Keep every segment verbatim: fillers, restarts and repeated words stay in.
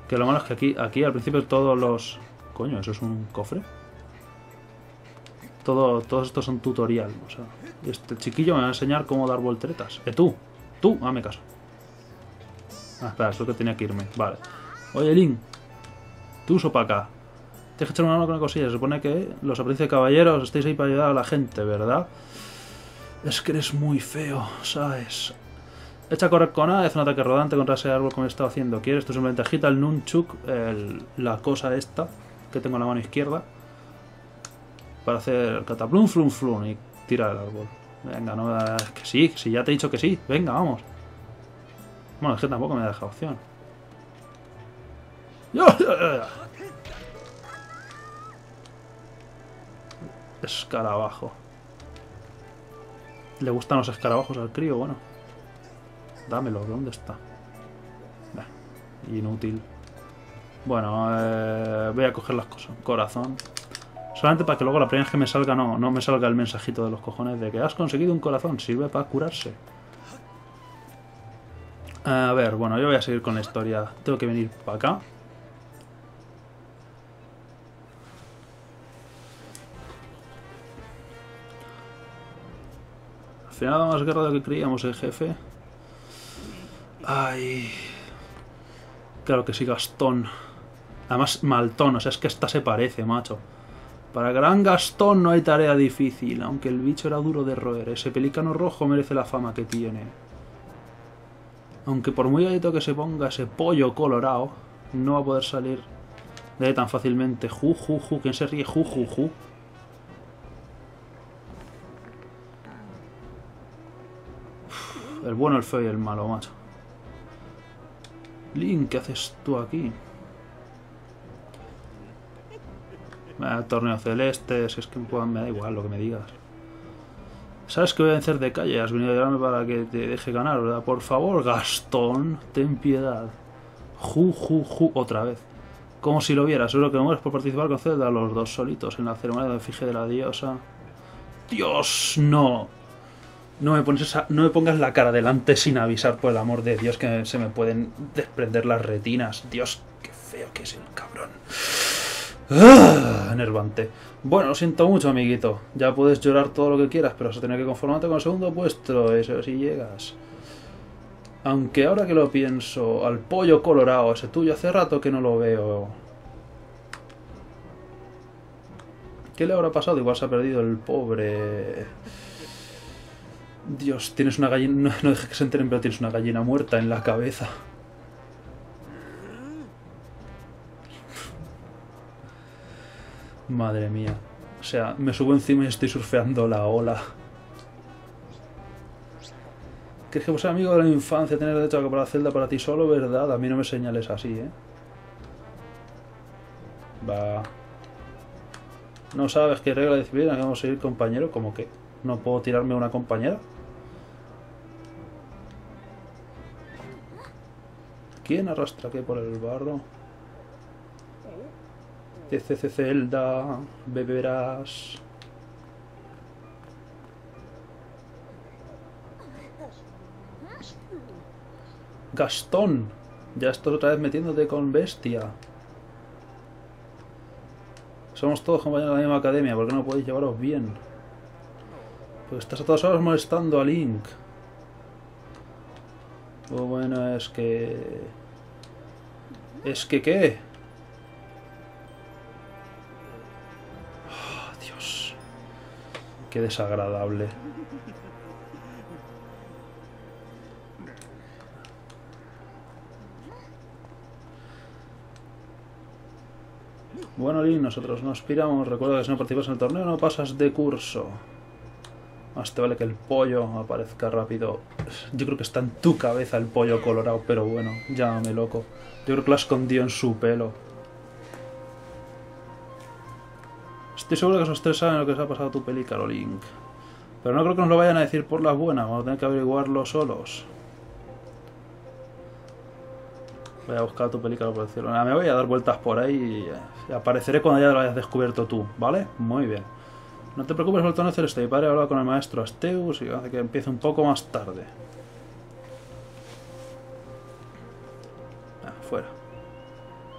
Que lo malo es que aquí, aquí al principio todos los... Coño, ¿eso es un cofre? Todo, todos estos son tutorial. O sea, este chiquillo me va a enseñar cómo dar volteretas. Eh, tú, tú, hazme caso. Ah, espera, es lo que tenía que irme. Vale. Oye, Link, tú uso para acá. Tienes que echar una mano con una cosilla. Se supone que los aprendices caballeros estáis ahí para ayudar a la gente, ¿verdad? Es que eres muy feo, ¿sabes? Echa a correr con A, haz un ataque rodante contra ese árbol como he estado haciendo. ¿Quieres? Tú simplemente agita el nunchuk, el, la cosa esta que tengo en la mano izquierda, para hacer cataplum, flum, flum y tirar el árbol. Venga, no, que sí, si ya te he dicho que sí. Venga, vamos. Bueno, es que tampoco me deja opción. Escarabajo. ¿Le gustan los escarabajos al crío? Bueno. Dámelo, ¿dónde está? Bah, inútil. Bueno, eh, voy a coger las cosas. Corazón. Solamente para que luego la primera vez que me salga no, no me salga el mensajito de los cojones de que has conseguido un corazón. Sirve para curarse. A ver, bueno, yo voy a seguir con la historia. Tengo que venir para acá. Al final da más guerra de lo que creíamos, el jefe. Ay. Claro que sí, Gastón. Además, Maltón, o sea, es que esta se parece, macho. Para Gran Gastón no hay tarea difícil, aunque el bicho era duro de roer. Ese pelícano rojo merece la fama que tiene. Aunque por muy alto que se ponga ese pollo colorado, no va a poder salir de ahí tan fácilmente. Ju, ju, ju. ¿Quién se ríe? Ju, ju, ju. Uf, el bueno, el feo y el malo, macho. Link, ¿qué haces tú aquí? El torneo celeste, si es que me da igual lo que me digas. ¿Sabes que voy a vencer de calle? Has venido a ayudarme para que te deje ganar, ¿verdad? Por favor, Gastón, ten piedad. Ju, ju, ju, otra vez. Como si lo vieras, seguro que mueres por participar con Zelda, los dos solitos en la ceremonia de efigie de la diosa. ¡Dios, no! No me, pones esa, no me pongas la cara delante sin avisar, por el amor de Dios, que se me pueden desprender las retinas. Dios, qué feo que es el cabrón. ¡Ah! Enervante. Bueno, lo siento mucho, amiguito. Ya puedes llorar todo lo que quieras, pero vas a tener que conformarte con el segundo puesto, eso si llegas. Aunque ahora que lo pienso, al pollo colorado ese tuyo hace rato que no lo veo. ¿Qué le habrá pasado? Igual se ha perdido el pobre... Dios, tienes una gallina... No, no dejes que se enteren, pero tienes una gallina muerta en la cabeza. Madre mía. O sea, me subo encima y estoy surfeando la ola. ¿Crees que por ser amigo de la infancia tener derecho a comprar Zelda para ti solo? ¿Verdad? A mí no me señales así, ¿eh? Va. ¿No sabes qué regla de disciplina que vamos a seguir, compañero? ¿Cómo que? ¿No puedo tirarme a una compañera? ¿Quién arrastra qué por el barro? T C C Zelda, beberás. Gastón, ya estás otra vez metiéndote con bestia. Somos todos compañeros de la misma academia, ¿por qué no podéis llevaros bien? Pues estás a todas horas molestando a Link. Lo bueno es que... ¿Es que qué? Oh, Dios. Qué desagradable. Bueno, Link, nosotros nos piramos. Recuerda que si no participas en el torneo no pasas de curso. Más te vale que el pollo aparezca rápido. Yo creo que está en tu cabeza el pollo colorado, pero bueno, llámame loco. Yo creo que lo ha escondido en su pelo. Estoy seguro que esos tres saben lo que les ha pasado a tu pelícano, Link. Pero no creo que nos lo vayan a decir por las buenas. Vamos a tener que averiguarlo solos. Voy a buscar tu pelícano por decirlo. Me voy a dar vueltas por ahí y apareceré cuando ya lo hayas descubierto tú, ¿vale? Muy bien. No te preocupes por el torneo celeste. Mi padre ha hablado con el maestro Asteus y hace que empiece un poco más tarde. Ah, fuera.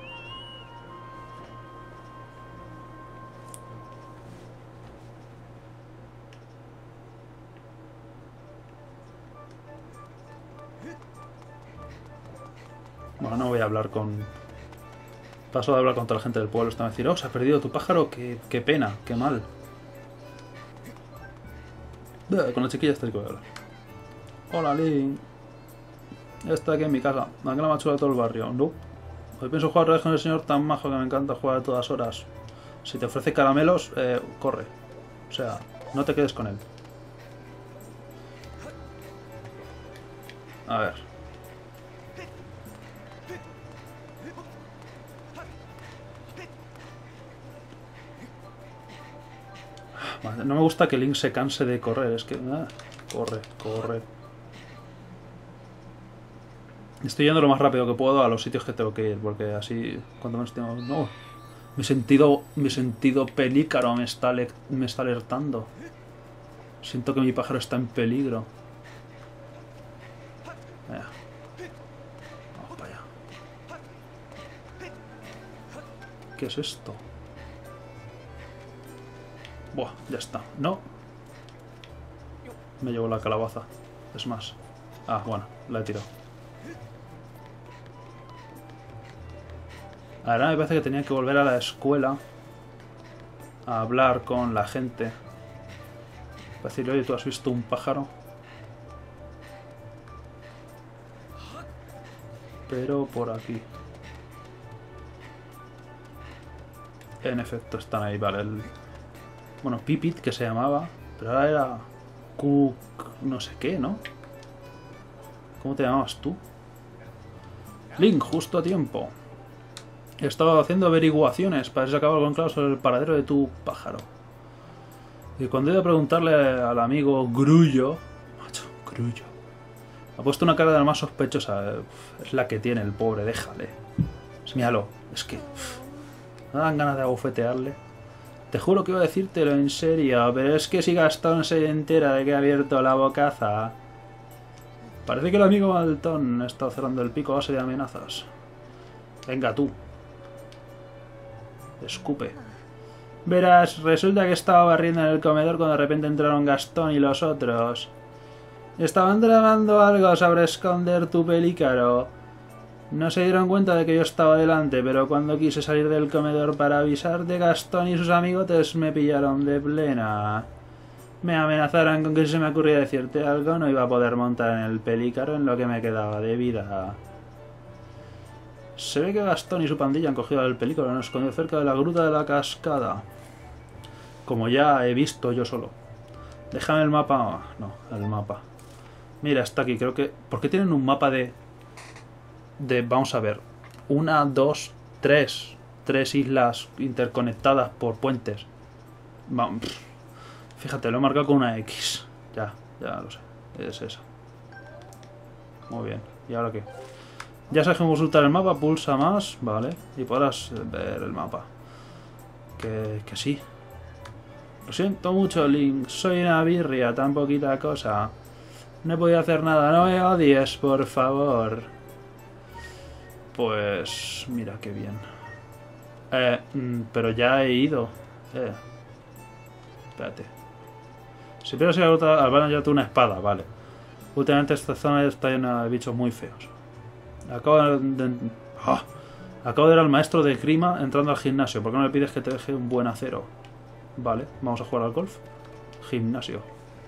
Bueno, no voy a hablar con... Paso de hablar con toda la gente del pueblo. Están a decir, oh, se ha perdido tu pájaro. Qué, qué pena, qué mal. Buah, con la chiquilla está que voy a hablar. Hola, Link. Está aquí en mi casa. La que la más chula de todo el barrio. No. Hoy pienso jugar otra vez con el señor tan majo que me encanta jugar a todas horas. Si te ofrece caramelos, eh, corre. O sea, no te quedes con él. A ver. No me gusta que Link se canse de correr. Es que... Ah, corre, corre. Estoy yendo lo más rápido que puedo a los sitios que tengo que ir. Porque así... Cuando menos tengo... No. Mi sentido... Mi sentido pelícaro me está, me está alertando. Siento que mi pájaro está en peligro. Vaya. Vamos para allá. ¿Qué es esto? Buah, ya está. No. Me llevo la calabaza. Es más. Ah, bueno, la he tirado. Ahora me parece que tenía que volver a la escuela a hablar con la gente. Para decirle, oye, ¿tú has visto un pájaro? Pero por aquí. En efecto, están ahí, vale. El... Bueno, Pipit, que se llamaba. Pero ahora era... Cook... no sé qué, ¿no? ¿Cómo te llamabas tú? Link, justo a tiempo. He estado haciendo averiguaciones para ver si acabo con claro sobre el paradero de tu pájaro. Y cuando he ido a preguntarle al amigo Grullo... Macho, Grullo. Ha puesto una cara de la más sospechosa. Es la que tiene el pobre, déjale. Es, míralo, es que... Me dan ganas de abofetearle. Te juro que iba a decírtelo en serio, pero es que si Gastón se entera de que ha abierto la bocaza... Parece que el amigo Maltón está cerrando el pico a base de amenazas. Venga tú. Escupe. Verás, resulta que estaba barriendo en el comedor cuando de repente entraron Gastón y los otros. Estaban tramando algo sobre esconder tu pelícaro. No se dieron cuenta de que yo estaba delante, pero cuando quise salir del comedor para avisarte, Gastón y sus amigotes me pillaron de plena. Me amenazaron con que si se me ocurría decirte algo no iba a poder montar en el pelícaro en lo que me quedaba de vida. Se ve que Gastón y su pandilla han cogido el pelícaro y nos escondió cerca de la gruta de la cascada. Como ya he visto yo solo. Déjame el mapa... No, el mapa. Mira, está aquí, creo que... ¿Por qué tienen un mapa de... de... Vamos a ver. Una, dos, tres. Tres islas interconectadas por puentes. Vamos. Fíjate, lo he marcado con una X. Ya, ya lo sé. Es esa. Muy bien. ¿Y ahora qué? Ya sabes cómo consultar el mapa, pulsa más, vale, y podrás ver el mapa. Que, que sí. Lo siento mucho, Link, soy una birria, tan poquita cosa. No he podido hacer nada, no me odies, por favor. Pues... mira qué bien. Eh, pero ya he ido. Eh. Espérate. Si pierdes la ruta, al ya tú una espada, vale. Últimamente esta zona está llena de bichos muy feos. Acabo de... ¡Oh! Acabo de ver al maestro de Grima entrando al gimnasio. ¿Por qué no le pides que te deje un buen acero? Vale, vamos a jugar al golf. Gimnasio.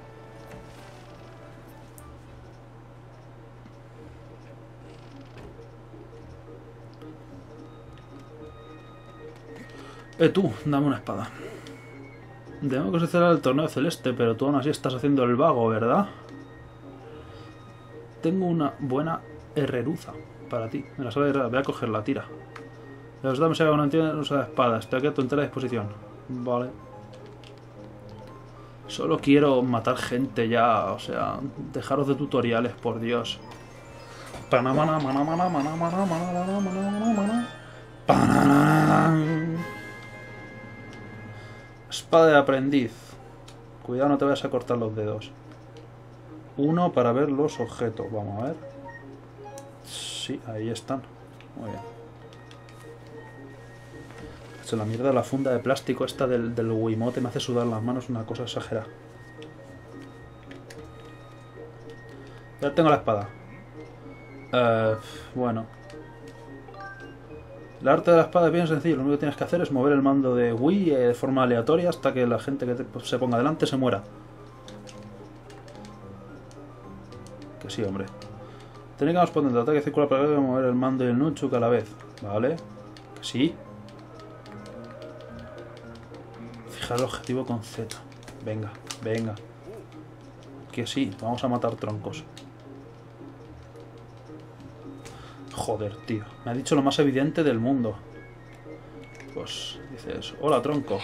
Eh, tú, dame una espada. Tengo que celebrar el torneo celeste, pero tú aún así estás haciendo el vago, ¿verdad? Tengo una buena herreruza para ti. Me la sabe herrera, voy a coger la tira. La verdad me sabe que no entiendes, no usa espadas. Te quedo a tu entera disposición. Vale. Solo quiero matar gente ya, o sea, dejaros de tutoriales, por Dios. Panamana, manamana, manamana, manamana, manamana, panamana. Espada de aprendiz. Cuidado, no te vayas a cortar los dedos. Uno para ver los objetos. Vamos a ver. Sí, ahí están. Muy bien. Hecho, la mierda de la funda de plástico esta del, del Wiimote me hace sudar las manos, una cosa exagerada. Ya tengo la espada. Uh, bueno. El arte de la espada es bien sencillo. Lo único que tienes que hacer es mover el mando de Wii eh, de forma aleatoria hasta que la gente que te, pues, se ponga delante se muera. Que sí, hombre. Técnica más potente. Ataque circular para mover el mando y el nunchuk a la vez. Vale. Que sí. Fijar el objetivo con Z. Venga, venga. Que sí, vamos a matar troncos. Joder, tío. Me ha dicho lo más evidente del mundo. Pues dices, hola, tronco.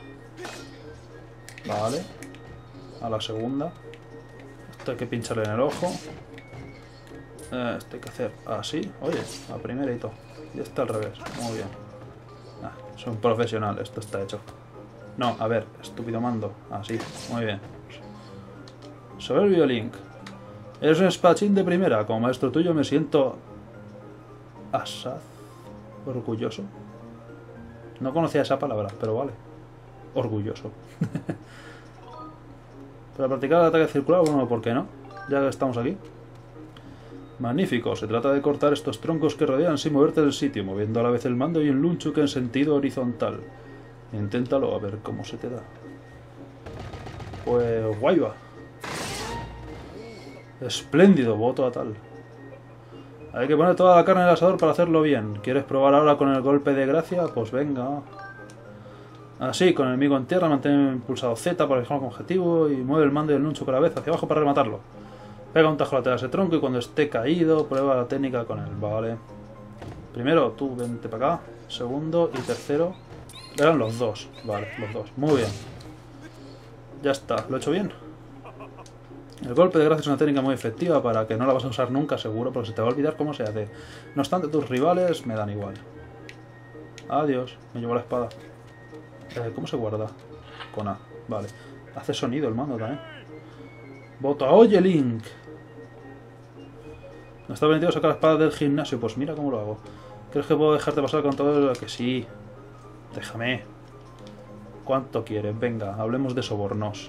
Vale. A la segunda. Esto hay que pincharle en el ojo. Eh, esto hay que hacer así. Oye, la primera y todo. Y este al revés. Muy bien. Ah, soy un profesional, esto está hecho. No, a ver, estúpido mando. Así, muy bien. Soberbio Link. Eres un espadachín de primera. Como maestro tuyo me siento... asaz. Orgulloso. No conocía esa palabra, pero vale. Orgulloso. Para practicar el ataque circular, bueno, ¿por qué no? Ya que estamos aquí. Magnífico. Se trata de cortar estos troncos que rodean sin moverte del sitio, moviendo a la vez el mando y el nunchuk en sentido horizontal. Inténtalo a ver cómo se te da. Pues guay va. Espléndido, voto a tal. Hay que poner toda la carne en el asador para hacerlo bien. ¿Quieres probar ahora con el golpe de gracia? Pues venga. Así, con el enemigo en tierra, mantén pulsado Z para fijar un objetivo y mueve el mando y el nunchuk a la vez hacia abajo para rematarlo. Pega un tajo lateral a ese tronco y cuando esté caído, prueba la técnica con él. Vale. Primero, tú vente para acá. Segundo y tercero. Eran los dos. Vale, los dos. Muy bien. Ya está. ¿Lo he hecho bien? El golpe de gracia es una técnica muy efectiva para que no la vas a usar nunca, seguro, porque se te va a olvidar cómo se hace. No obstante, tus rivales me dan igual. Adiós. Me llevo la espada. Eh, ¿Cómo se guarda? Con A. Vale. Hace sonido el mando también. Voto a Oye Link. No está permitido sacar la espada del gimnasio. Pues mira cómo lo hago. ¿Crees que puedo dejarte pasar con todo lo que sí? Déjame. ¿Cuánto quieres? Venga, hablemos de sobornos.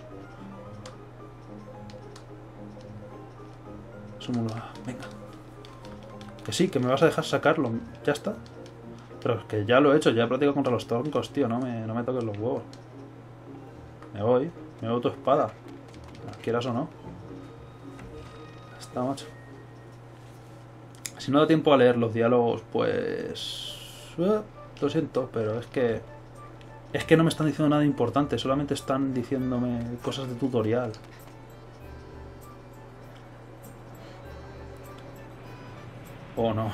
Venga. Que sí, que me vas a dejar sacarlo. Ya está. Pero es que ya lo he hecho, ya he practicado contra los troncos, tío. No me, no me toques los huevos. Me voy. Me voy tu espada. Quieras o no. Ya está, macho. Si no da tiempo a leer los diálogos, pues... Eh, lo siento, pero es que... Es que no me están diciendo nada importante. Solamente están diciéndome cosas de tutorial. ¿O no?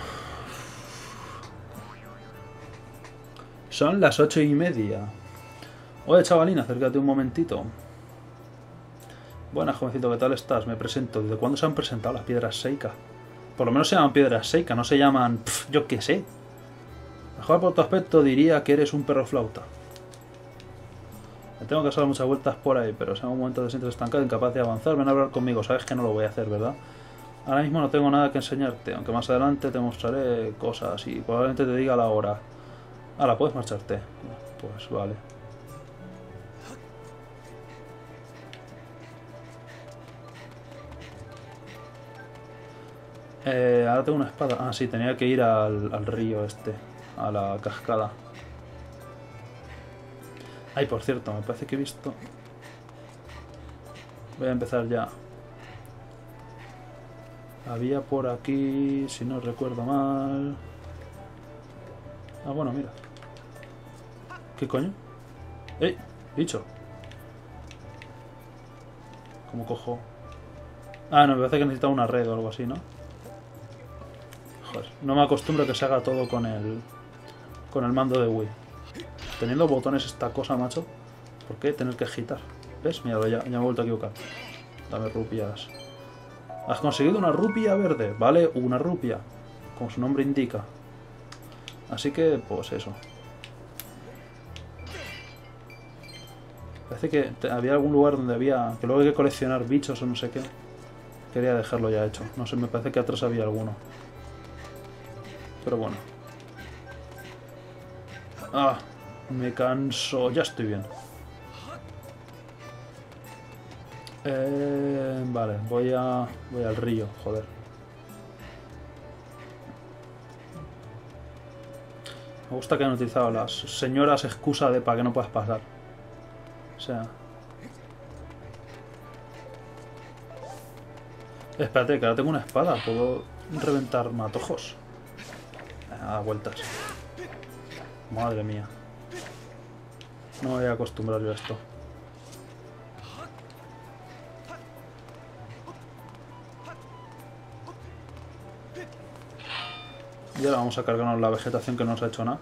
Son las ocho y media. Oye, chavalín, acércate un momentito. Buenas, jovencito, ¿qué tal estás? Me presento. ¿Desde cuándo se han presentado las piedras Seika? Por lo menos se llaman piedras Seika, no se llaman... Pff, yo qué sé. Mejor por tu aspecto diría que eres un perro flauta. Me tengo que hacer muchas vueltas por ahí, pero si en algún momento te sientes estancado, incapaz de avanzar, ven a hablar conmigo. Sabes que no lo voy a hacer, ¿verdad? Ahora mismo no tengo nada que enseñarte, aunque más adelante te mostraré cosas y probablemente te diga la hora. Ahora, ¿puedes marcharte? Pues vale. Eh, ahora tengo una espada. Ah, sí, tenía que ir al, al río este, a la cascada. Ay, por cierto, me parece que he visto... Voy a empezar ya. Había por aquí, si no recuerdo mal... Ah, bueno, mira. ¿Qué coño? ¡Ey! Bicho. ¿Cómo cojo? Ah, no, me parece que necesita una red o algo así, ¿no? Joder, no me acostumbro a que se haga todo con el... Con el mando de Wii. Teniendo botones esta cosa, macho. ¿Por qué tener que agitar? ¿Ves? Mira, ya, ya me he vuelto a equivocar. Dame rupias. Has conseguido una rupia verde. Vale, una rupia. Como su nombre indica. Así que, pues eso. Parece que te, había algún lugar donde había... Que luego hay que coleccionar bichos o no sé qué. Quería dejarlo ya hecho. No sé, me parece que atrás había alguno. Pero bueno. Ah, me canso. Ya estoy bien. Eh, vale, voy a... Voy al río, joder. Me gusta que han utilizado las señoras excusa de para que no puedas pasar. O sea... Espérate, que ahora tengo una espada. Puedo reventar matojos. A vueltas. Madre mía. No me voy a acostumbrar yo a esto. Y ahora vamos a cargarnos la vegetación que no nos ha hecho nada.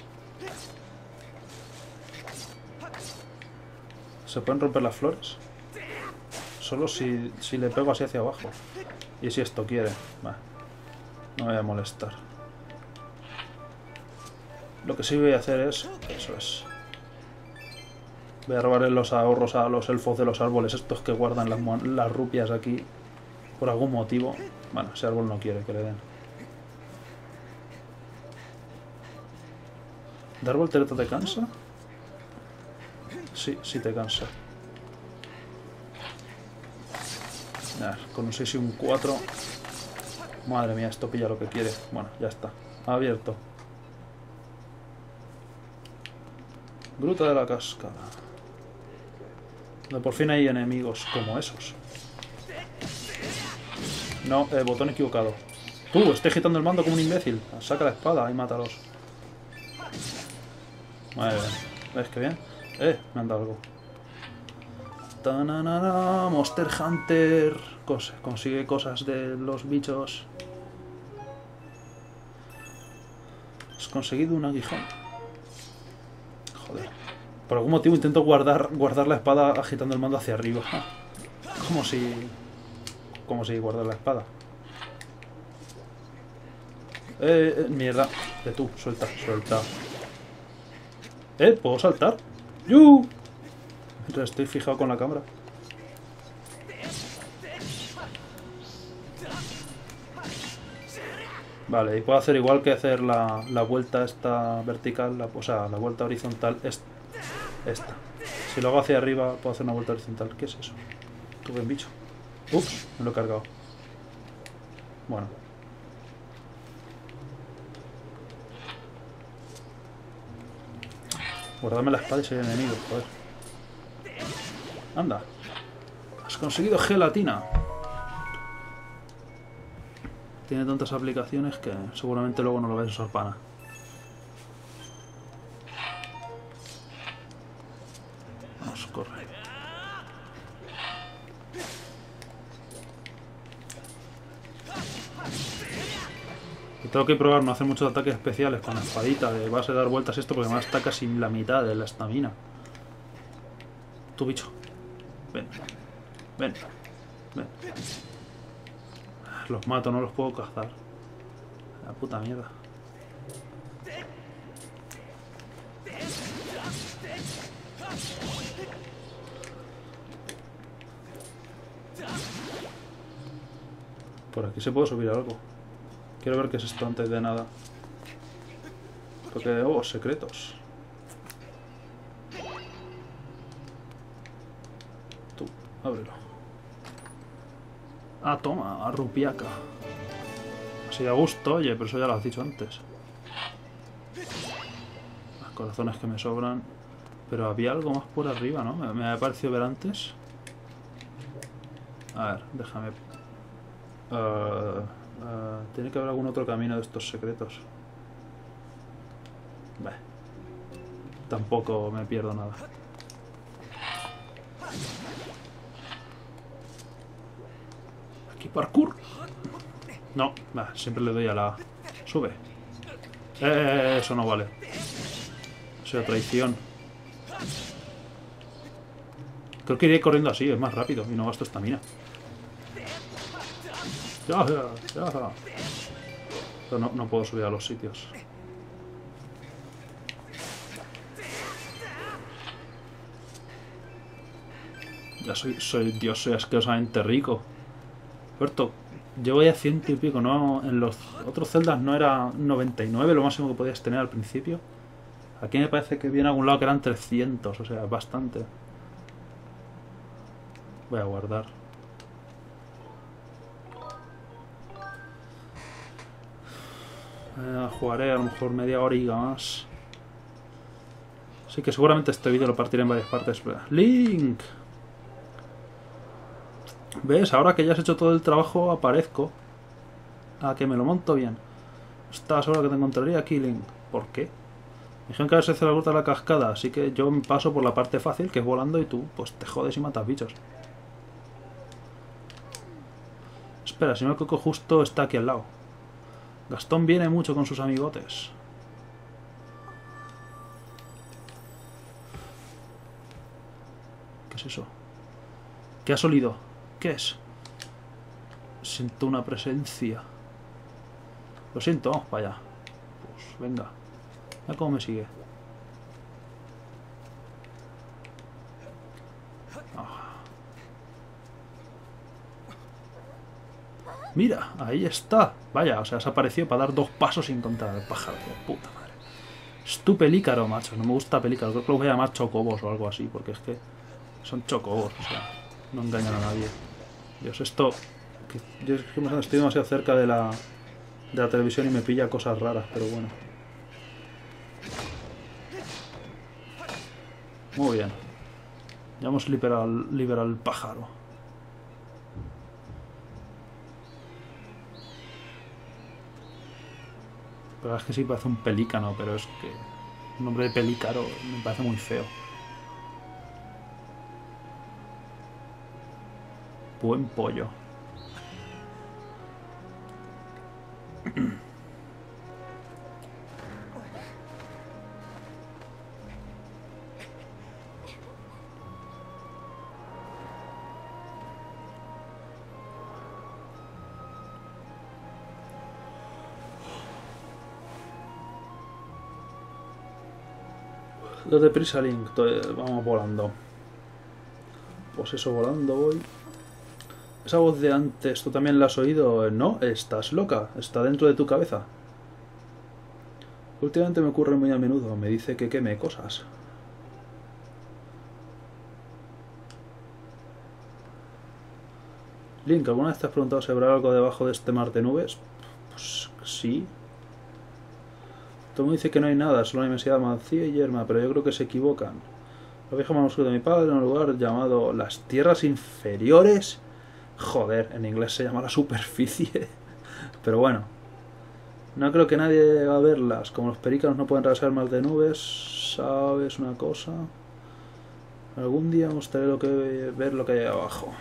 ¿Se pueden romper las flores? Solo si, si le pego así hacia abajo. Y si esto quiere. Bah, no me voy a molestar. Lo que sí voy a hacer es... Eso es. Voy a robarle los ahorros a los elfos de los árboles. Estos que guardan las, las rupias aquí. Por algún motivo. Bueno, ese árbol no quiere que le den. ¿De árbol tereto te cansa? Sí, sí te cansa. Nah, con un seis y un cuatro. Madre mía, esto pilla lo que quiere. Bueno, ya está. Abierto. Gruta de la cascada. Donde por fin hay enemigos como esos. No, eh, botón equivocado. Tú, estoy agitando el mando como un imbécil. Saca la espada y mátalos. Vale, ¿ves qué bien? Eh, me han dado algo. ¡Tananana! Monster Hunter. Cos consigue cosas de los bichos. Has conseguido un aguijón. Joder. Por algún motivo intento guardar, guardar la espada agitando el mando hacia arriba. Como si... Como si guardar la espada. Eh, eh, mierda. De tú, suelta, suelta. Eh, ¿puedo saltar? ¡Yu! Entonces estoy fijado con la cámara. Vale, y puedo hacer igual que hacer la, la vuelta esta vertical, la, o sea, la vuelta horizontal es, esta. Si lo hago hacia arriba, puedo hacer una vuelta horizontal. ¿Qué es eso? Qué buen bicho. Ups, me lo he cargado. Bueno. Guardadme la espada y soy enemigo, joder. Anda. Has conseguido gelatina. Tiene tantas aplicaciones que seguramente luego no lo ves usar pana. Vamos, corre. Y tengo que probar no hacer muchos ataques especiales con la espadita de base de dar vueltas esto porque me está casi la mitad de la estamina. Tu bicho. Ven. Ven. Ven. Los mato, no los puedo cazar. La puta mierda. Por aquí se puede subir algo. Quiero ver qué es esto antes de nada. Porque... Oh, secretos. Tú, ábrelo. Ah, toma, a rupiaca. Así a gusto, oye, pero eso ya lo has dicho antes. Los corazones que me sobran. Pero había algo más por arriba, ¿no? Me, me ha parecido ver antes. A ver, déjame... Uh, uh, tiene que haber algún otro camino de estos secretos. Bah. Tampoco me pierdo nada. Aquí parkour. No, bah, siempre le doy a la... Sube. Eh, eso no vale. Eso es traición. Creo que iré corriendo así, es más rápido y no gasto estamina. Ya, ya, ya. Pero no, no puedo subir a los sitios. Ya soy, soy Dios, soy asquerosamente rico. Cierto, llevo ya ciento y pico, ¿no? En los otros celdas no era noventa y nueve lo máximo que podías tener al principio. Aquí me parece que vi en algún lado que eran trescientos, o sea, bastante. Voy a guardar. Eh, jugaré a lo mejor media horiga más. Así que seguramente este vídeo lo partiré en varias partes. ¡Link! ¿Ves? Ahora que ya has hecho todo el trabajo, aparezco. A que me lo monto bien. Estaba seguro que te encontraría aquí, Link. ¿Por qué? Me dijeron que a veces se la ruta de la cascada, así que yo paso por la parte fácil, que es volando, y tú, pues te jodes y matas bichos. Espera, si no el coco justo está aquí al lado. Gastón viene mucho con sus amigotes. ¿Qué es eso? ¿Qué has olido? ¿Qué es? Siento una presencia. Lo siento, vamos para allá. Pues venga. Mira cómo me sigue. Ah. Mira, ahí está. Vaya, o sea, se apareció para dar dos pasos sin encontrar al pájaro. Puta madre. Es tu pelícaro, macho. No me gusta pelícaro. Creo que lo voy a llamar chocobos o algo así, porque es que son chocobos, o sea, no engañan a nadie. Dios, esto... Que, yo es que estoy demasiado cerca de la, de la televisión y me pilla cosas raras, pero bueno. Muy bien. Ya hemos liberado, liberado al pájaro. Pero es que sí parece un pelícano, pero es que... Un nombre de pelícaro me parece muy feo. Buen pollo. Los de prisa, Link. Vamos volando. Pues eso, volando voy. Esa voz de antes, ¿tú también la has oído? No, estás loca. Está dentro de tu cabeza. Últimamente me ocurre muy a menudo. Me dice que queme cosas. Link, ¿alguna vez te has preguntado si habrá algo debajo de este mar de nubes? Pues sí. Todo el mundo dice que no hay nada, solo una inmensidad vacía y yerma, pero yo creo que se equivocan. Lo viejo manuscrito de mi padre en un lugar llamado las tierras inferiores. Joder, en inglés se llama la superficie. Pero bueno. No creo que nadie llegue a verlas. Como los pelícanos no pueden rasgar mar de nubes, ¿sabes una cosa? Algún día me gustaría lo que, ver lo que hay ahí abajo.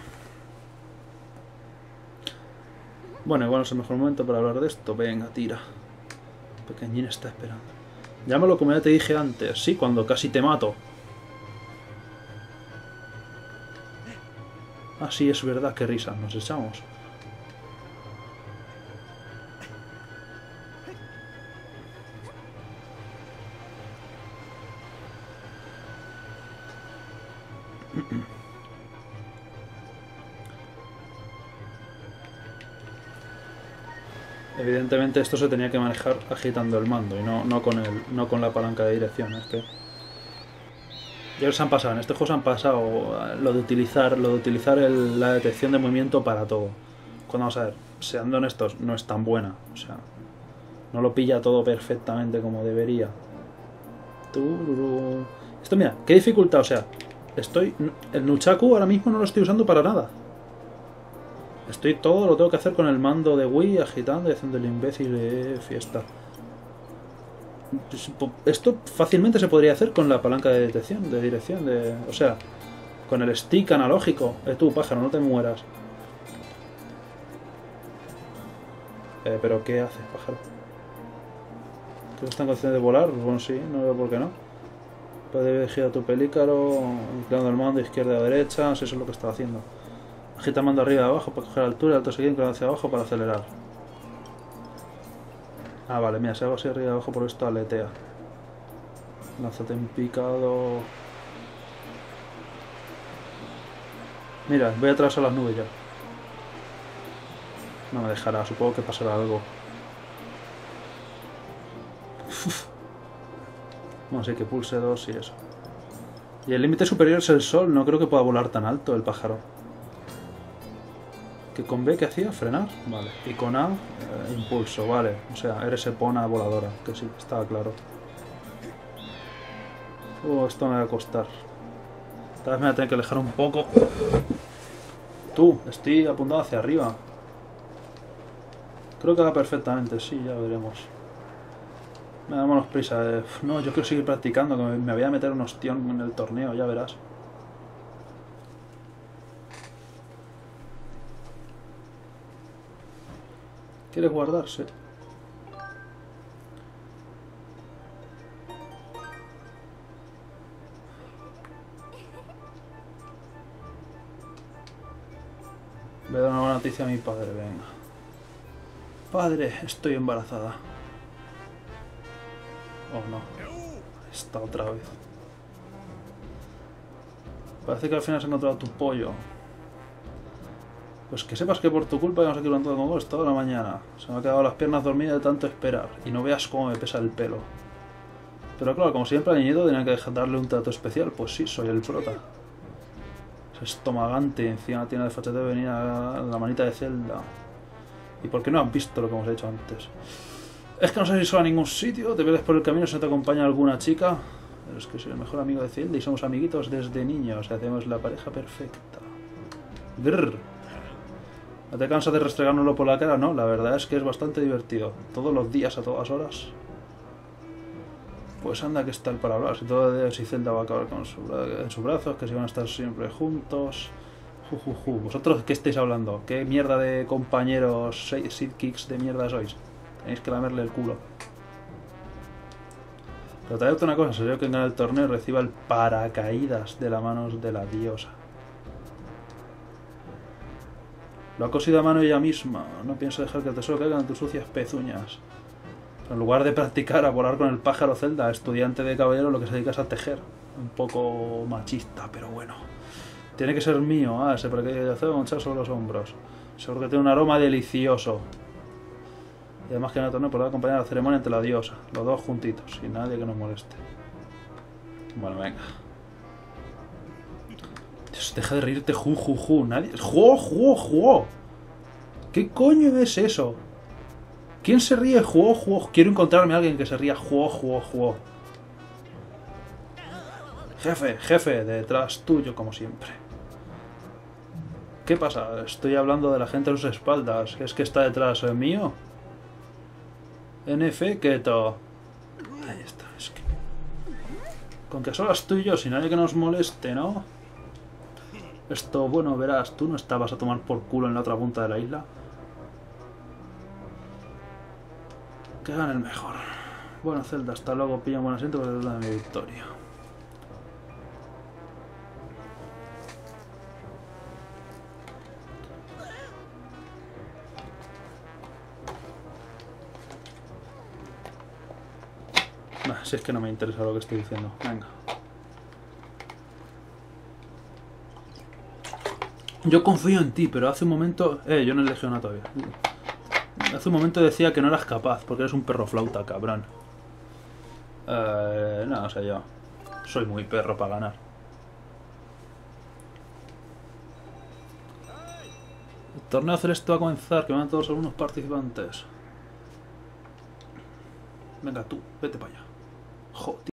Bueno, igual no es el mejor momento para hablar de esto. Venga, tira. Pequeñín está esperando. Llámalo como ya te dije antes. Sí, cuando casi te mato. Ah, sí, es verdad, qué risa. Nos echamos. Evidentemente esto se tenía que manejar agitando el mando y no, no, con, el, no con la palanca de dirección. Es que ya se han pasado, en este juego se han pasado lo de utilizar, lo de utilizar el, la detección de movimiento para todo. Cuando vamos a ver, siendo honestos, no es tan buena. O sea, no lo pilla todo perfectamente como debería. Tururú. Esto mira, qué dificultad, o sea, estoy... El Nunchaku ahora mismo no lo estoy usando para nada. Estoy todo, lo tengo que hacer con el mando de Wii, agitando y haciendo el imbécil de fiesta. Esto fácilmente se podría hacer con la palanca de detección, de dirección, de... O sea, con el stick analógico. Eh, tú, pájaro, no te mueras. Eh, pero ¿qué haces, pájaro? ¿Que no está en condiciones de volar? Bueno, sí, no veo por qué no. Puedes girar tu pelícaro, inclinando el mando izquierda a derecha, eso es lo que está haciendo. Agita el mando arriba y abajo para coger altura, alto seguido, inclinado hacia abajo para acelerar. Ah, vale, mira, si hago así arriba y abajo por esto aletea. Lánzate en picado. Mira, voy a atravesar las nubes ya. No me dejará, supongo que pasará algo. Uf. No sé, que pulse dos y eso. Y el límite superior es el sol, no creo que pueda volar tan alto el pájaro. ¿Que con B qué hacía? ¿Frenar? Vale. Y con A, eh, impulso, vale. O sea, eres Epona voladora, que sí, estaba claro. Oh, esto me va a costar. Tal vez me voy a tener que alejar un poco. Tú, estoy apuntado hacia arriba. Creo que va perfectamente, sí, ya veremos. Me damos prisa. Eh. No, yo quiero seguir practicando, que me voy a meter un ostión en el torneo, ya verás. ¿Quiere guardarse? Voy a dar una buena noticia a mi padre, venga. Padre, estoy embarazada. Oh no. Está otra vez. Parece que al final has encontrado tu pollo. Pues que sepas que por tu culpa íbamos aquí durante todo como toda la mañana. Se me han quedado las piernas dormidas de tanto esperar. Y no veas cómo me pesa el pelo. Pero claro, como siempre al niñito tenía que dejar darle un trato especial. Pues sí, soy el prota. Es estomagante, encima tiene la desfachatez de venir a la manita de Zelda. ¿Y por qué no has visto lo que hemos hecho antes? Es que no sabes ir solo a ningún sitio, te pierdes por el camino si no te acompaña alguna chica. Pero es que soy el mejor amigo de Zelda y somos amiguitos desde niños y hacemos la pareja perfecta. Grrr. ¿No te cansas de restregárnoslo por la cara? No, la verdad es que es bastante divertido. Todos los días, a todas horas. Pues anda que está el para hablar. Si todo de si Zelda va a acabar con su, en sus brazos, que si van a estar siempre juntos. Jujuju. ¿Vosotros qué estáis hablando? ¿Qué mierda de compañeros sidekicks de mierda sois? Tenéis que lamerle el culo. Pero te digo una cosa, sería que gane el torneo reciba el paracaídas de las manos de la diosa. Lo ha cosido a mano ella misma. No pienso dejar que el tesoro caiga en tus sucias pezuñas. Pero en lugar de practicar a volar con el pájaro Zelda, estudiante de caballero, lo que se dedica es a tejer. Un poco machista, pero bueno. Tiene que ser mío. Ah, ese paracaídas de acero echar sobre los hombros. Seguro que tiene un aroma delicioso. Y además que en el torneo podrá acompañar a la ceremonia entre la diosa. Los dos juntitos, sin nadie que nos moleste. Bueno, venga. Dios, deja de reírte, ju, ju, ju. Nadie... ¡Jo, jo, jo! ¿Qué coño es eso? ¿Quién se ríe? ¡Jo, jo! Quiero encontrarme a alguien que se ría. ¡Jo, jo, jo! Jefe, jefe, detrás tuyo, como siempre. ¿Qué pasa? Estoy hablando de la gente a sus espaldas. ¿Es que está detrás mío? En efecto. Ahí está. Es que... Con que solas tú y yo, sin nadie que nos moleste, ¿no? Esto, bueno, verás, ¿tú no estabas a tomar por culo en la otra punta de la isla? Que gane el mejor. Bueno, Zelda, hasta luego, pilla un buen asiento porque es la de mi victoria. Nah, si es que no me interesa lo que estoy diciendo. Venga. Yo confío en ti, pero hace un momento... Eh, yo no he elegido nada todavía. Hace un momento decía que no eras capaz, porque eres un perro flauta, cabrón. Eh, no, o sea, yo soy muy perro para ganar. El torneo celeste va a comenzar, que van todos algunos participantes. Venga, tú, vete para allá. Joder.